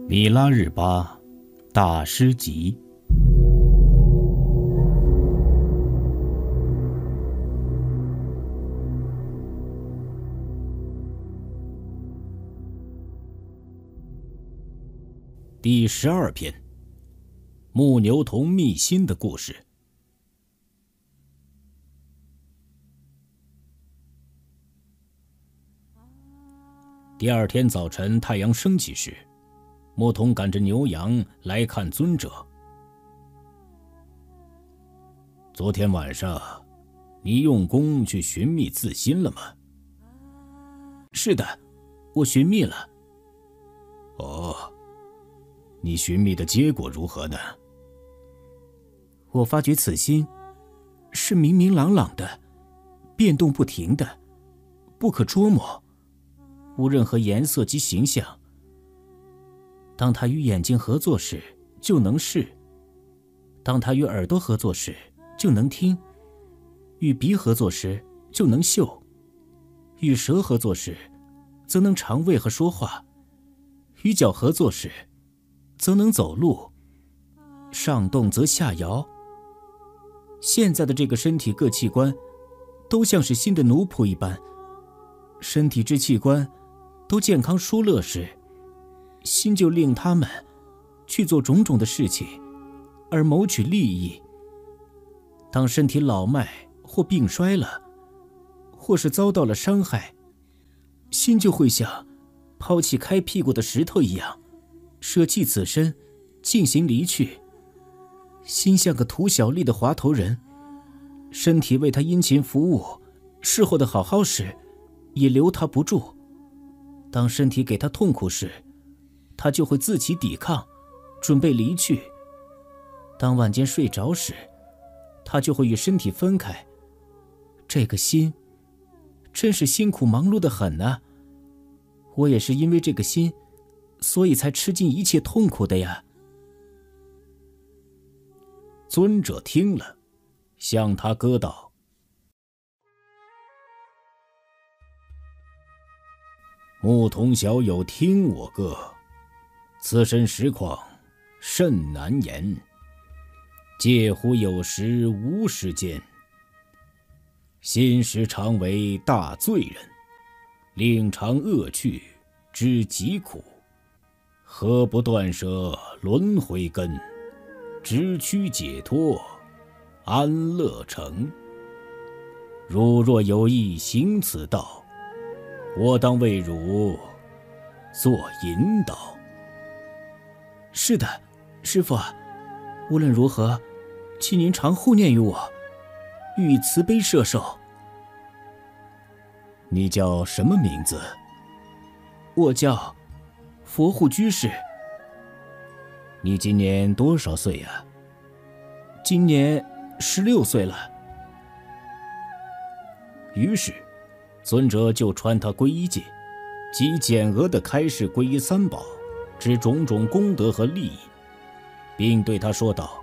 米拉日巴大师集。第12篇，牧牛童觅心的故事。第二天早晨，太阳升起时，牧童赶着牛羊来看尊者。昨天晚上，你用功去寻觅自心了吗？ 是的，我寻觅了。 哦，你寻觅的结果如何呢？ 我发觉此心是明明朗朗的，变动不停的，不可捉摸，无任何颜色及形象。当它与眼睛合作时，就能视；当它与耳朵合作时，就能听；与鼻合作时，就能嗅；与舌合作时，则能尝味和说话；与脚合作时，则能走路。上动则下摇。现在的这个身体各器官，都像是心的奴仆一般。身体之器官都健康舒乐时，心就令他们去做种种的事情，而谋取利益。当身体老迈或病衰了，或是遭到了伤害，心就会像抛弃开屁股的石头一样，舍弃此身，进行离去。心像个图小利的滑头人，身体为他殷勤服务，事后的好好时，也留他不住。当身体给他痛苦时，他就会自己抵抗，准备离去。当晚间睡着时，他就会与身体分开。这个心真是辛苦忙碌得很啊！我也是因为这个心，所以才吃尽一切痛苦的呀。 尊者听了，向他歌道：牧童小友听我歌，此身实况甚难言，介乎有时无时间，心时常为大罪人，令常恶趣知疾苦，何不断舍轮回根，直趋解脱安乐成？汝若有意行此道，我当为汝做引导。 是的，师父，无论如何，请您常护念于我，予以慈悲摄受。 你叫什么名字？ 我叫佛护居士。 你今年多少岁呀？ 今年16岁了。 于是尊者就传他皈依戒，即简额地开示皈依三宝之种种功德和利益，并对他说道：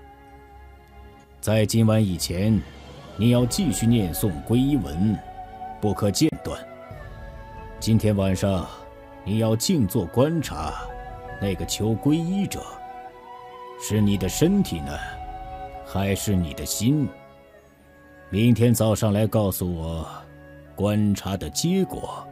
在今晚以前，你要继续念诵皈依文，不可间断。今天晚上你要静坐观察那个求皈依者，是你的身体呢，还是你的心？明天早上来告诉我观察的结果。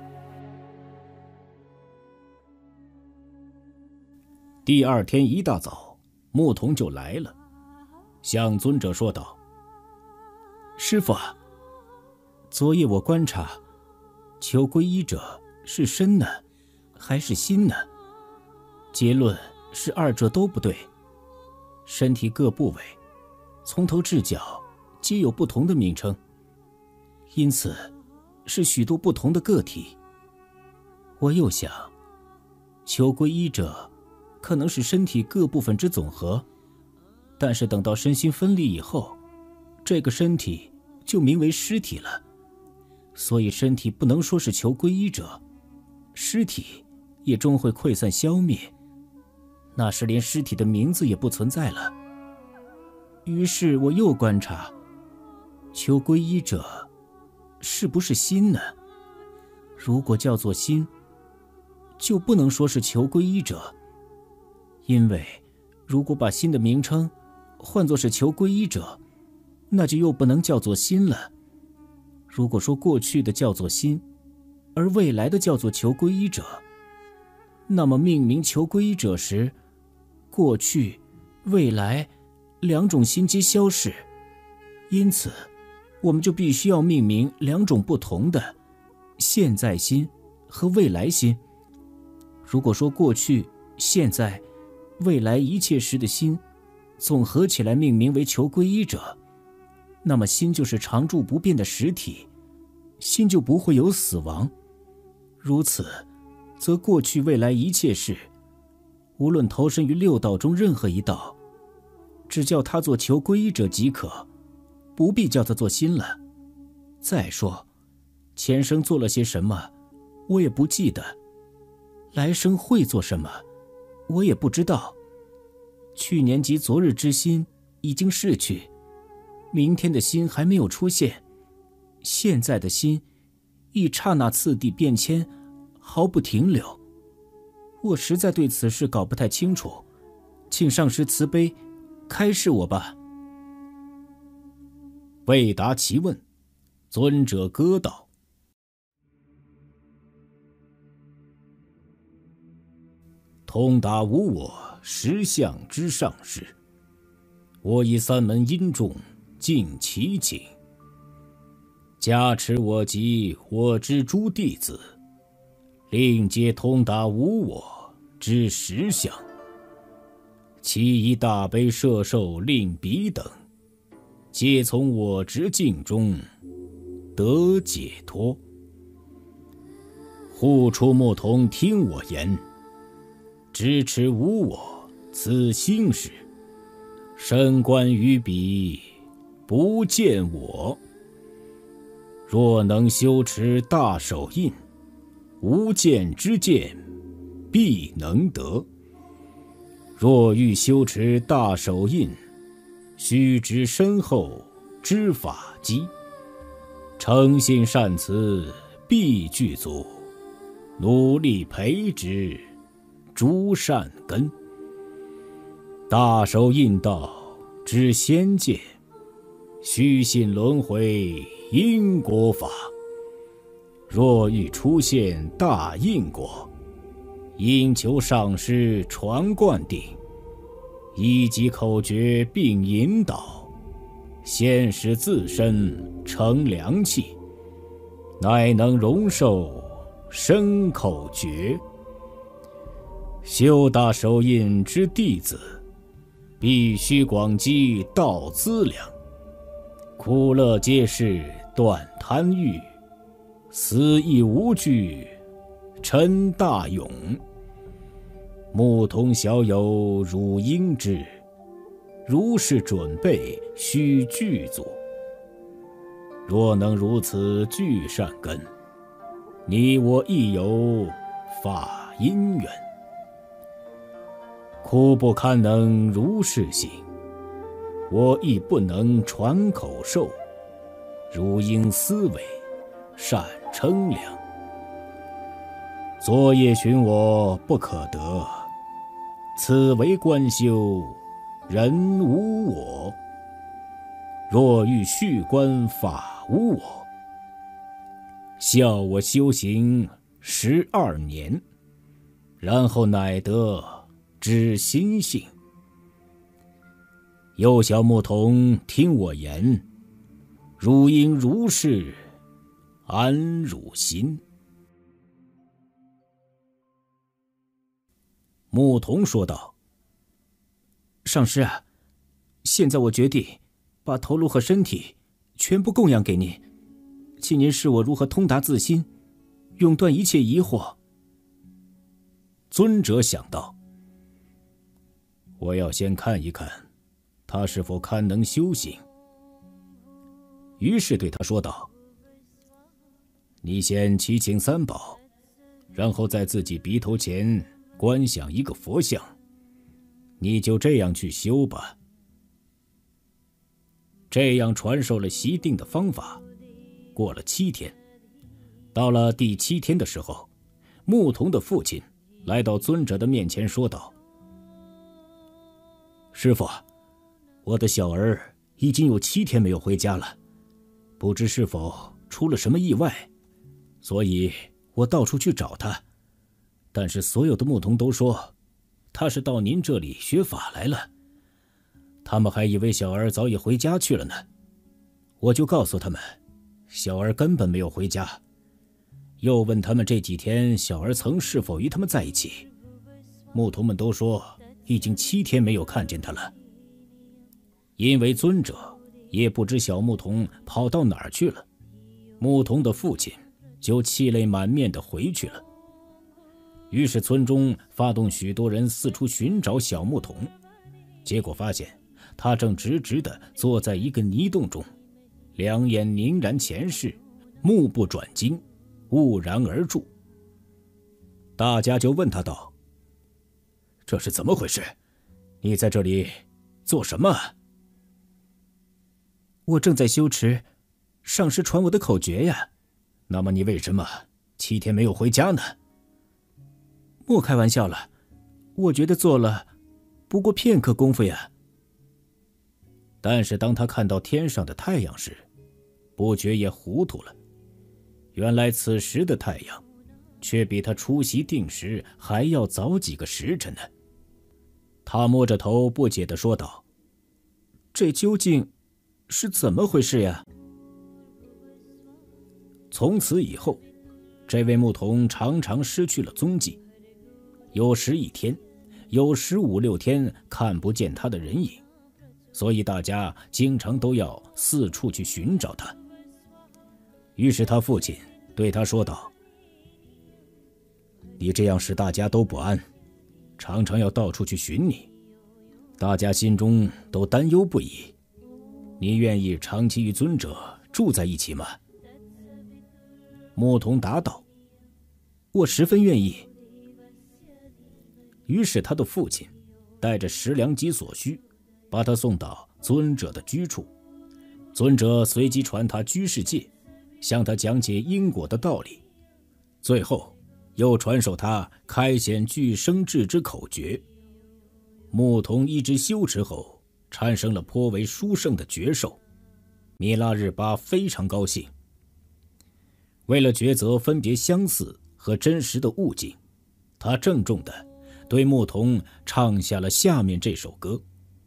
第二天一大早，牧童就来了，向尊者说道： 师父啊，昨夜我观察，求皈依者是身呢，还是心呢？结论是二者都不对。身体各部位，从头至脚皆有不同的名称，因此是许多不同的个体。我又想，求皈依者可能是身体各部分之总和，但是等到身心分离以后，这个身体就名为尸体了。所以身体不能说是求皈依者，尸体也终会溃散消灭，那时连尸体的名字也不存在了。于是我又观察，求皈依者是不是心呢？如果叫做心，就不能说是求皈依者， 因为如果把心的名称换作是求皈依者，那就又不能叫做心了。如果说过去的叫做心，而未来的叫做求皈依者，那么命名求皈依者时，过去、未来两种心皆消逝，因此我们就必须要命名两种不同的现在心和未来心。如果说过去、现在、未来一切时的心总合起来命名为求皈依者，那么心就是常住不变的实体，心就不会有死亡。如此，则过去未来一切事，无论投身于六道中任何一道，只叫他做求皈依者即可，不必叫他做心了。再说，前生做了些什么，我也不记得；来生会做什么，我也不知道。去年及昨日之心已经逝去，明天的心还没有出现，现在的心亦刹那次第变迁，毫不停留。我实在对此事搞不太清楚，请上师慈悲开示我吧。 未答其问，尊者歌道：通达无我实相之上师，我以三门殷重尽其请，加持我及我之诸弟子，令皆通达无我之实相。其以大悲摄受令彼等，皆从我之境中得解脱。护出牧童听我言，支持无我此心时，深观于彼不见我。若能修持大手印，无见之见必能得。若欲修持大手印，须知深厚之法基，诚信善慈必具足，努力培植诸善根。大手印道之先见，须信轮回因果法。若欲出现大因果，应求上师传灌顶，以及口诀并引导，先使自身成良气，乃能容受身口诀。修大手印之弟子，必须广积道资粮，苦乐皆是断贪欲，死亦无惧陈大勇。牧童小友汝应知，如是准备须具足。若能如此具善根，你我亦有法因缘。苦不堪能如是行，我亦不能传口授，汝应思维善称量。昨夜寻我不可得，此为观修人无我。若欲续观法无我，效我修行12年，然后乃得知心性。幼小牧童听我言，汝应如是安汝心。牧童说道： 上师啊，现在我决定把头颅和身体全部供养给您，请您示我如何通达自心，永断一切疑惑。 尊者想到，我要先看一看他是否堪能修行，于是对他说道：你先祈请三宝，然后在自己鼻头前观想一个佛像，你就这样去修吧。这样传授了习定的方法。过了7天，到了第7天的时候，牧童的父亲来到尊者的面前说道： 师父，我的小儿已经有7天没有回家了，不知是否出了什么意外，所以我到处去找他。但是所有的牧童都说，他是到您这里学法来了。他们还以为小儿早已回家去了呢。我就告诉他们，小儿根本没有回家。又问他们这几天小儿曾是否与他们在一起，牧童们都说已经7天没有看见他了。因为尊者也不知小牧童跑到哪儿去了，牧童的父亲就气泪满面地回去了。于是村中发动许多人四处寻找小牧童，结果发现他正直直地坐在一个泥洞中，两眼凝然前视，目不转睛，兀然而住。大家就问他道：这是怎么回事？你在这里做什么？ 我正在修持上师传我的口诀呀。 那么你为什么7天没有回家呢？ 莫开玩笑了，我觉得做了不过片刻功夫呀。 但是当他看到天上的太阳时，不觉也糊涂了。原来此时的太阳却比他出席定时还要早几个时辰呢。他摸着头不解地说道： 这究竟是怎么回事呀？ 从此以后，这位牧童常常失去了踪迹，有时1天，有时5、6天看不见他的人影，所以大家经常都要四处去寻找他。于是他父亲对他说道：你这样使大家都不安，常常要到处去寻你，大家心中都担忧不已。你愿意长期与尊者住在一起吗？牧童答道： 我十分愿意。 于是他的父亲带着食粮及所需，把他送到尊者的居处。尊者随即传他居士戒，向他讲解因果的道理，最后又传授他开显具生智之口诀。牧童一直修持后，产生了颇为殊胜的觉受。米拉日巴非常高兴。为了抉择分别相似和真实的悟境，他郑重地对牧童唱下了下面这首歌：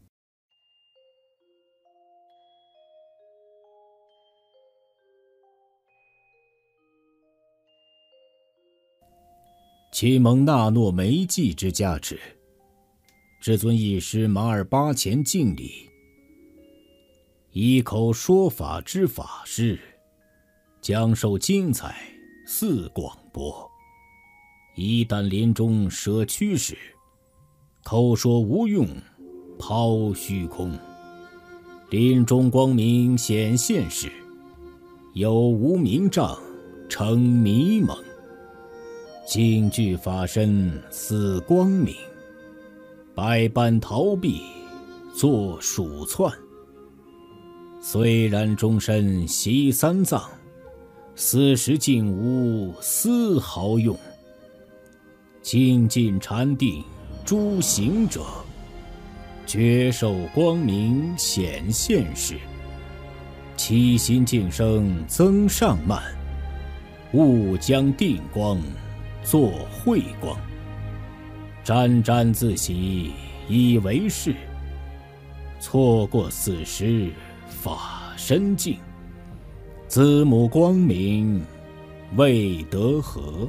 启蒙纳诺梅记之加持，至尊义师马尔巴前敬礼。以口说法之法师，讲授精彩似广博。一旦临终舍躯时，口说无用抛虚空。临终光明显现时，有无明障成迷蒙。净具法身似光明，百般逃避作鼠窜。虽然终身习三藏，此时竟无丝毫用。精进禅定诸行者，觉受光明显现时，起心净生增上慢，勿将定光作慧光。沾沾自喜以为是，错过此时法身净。子母光明未得合，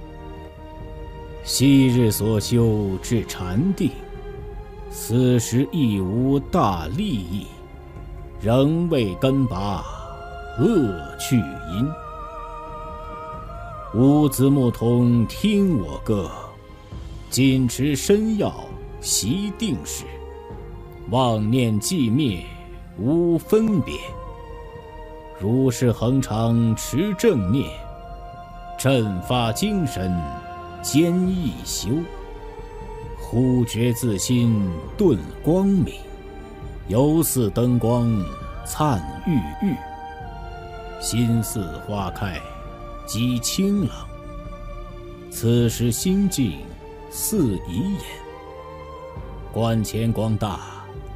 昔日所修至禅定，此时亦无大利益，仍未根拔恶趣因。吾子牧童听我歌，谨持身要习定时，妄念寂灭无分别。如是恒常持正念，振发精神坚毅修。忽觉自心顿光明，犹似灯光灿郁郁。心似花开极清朗，此时心境似怡眼。观前光大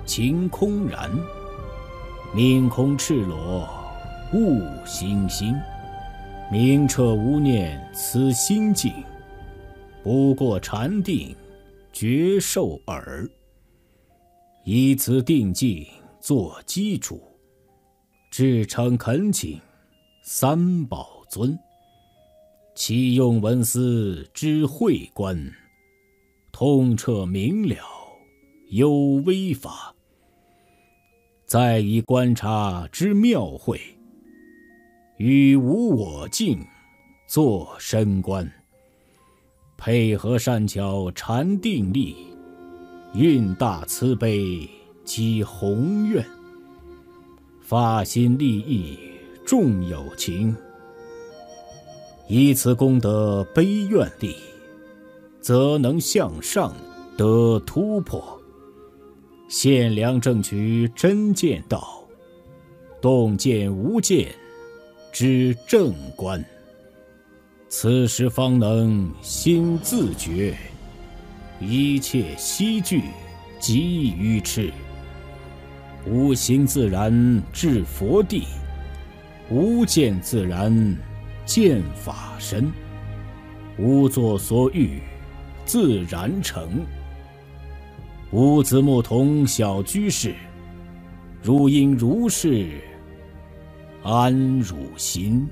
晴空然。命空赤裸，悟心心。明彻无念此心境，不过禅定觉受耳。以此定境作基础，至诚恳请三宝尊。启用文思知慧观，通彻明了有微法。再以观察之妙慧，与无我境作深观。配合善巧禅定力，运大慈悲积宏愿。发心利益众有情，以此功德悲愿力，则能向上得突破。现量正取真见道，洞见无见之正观。此时方能心自觉，一切悉具即愚痴。无形自然至佛地，无见自然见法身。无作所欲自然成。无子木童小居士，如应如是安汝心。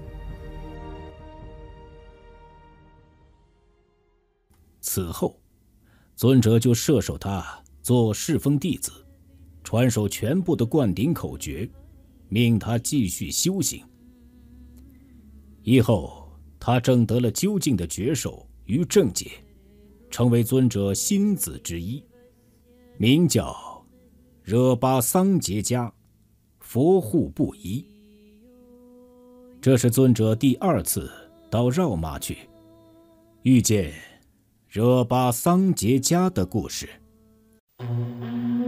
此后，尊者就摄受他做侍奉弟子，传授全部的灌顶口诀，命他继续修行。以后，他证得了究竟的觉受与正解，成为尊者心子之一，名叫惹巴桑杰迦，佛护不一。这是尊者第2次到绕玛去，遇见惹巴桑杰迦的故事。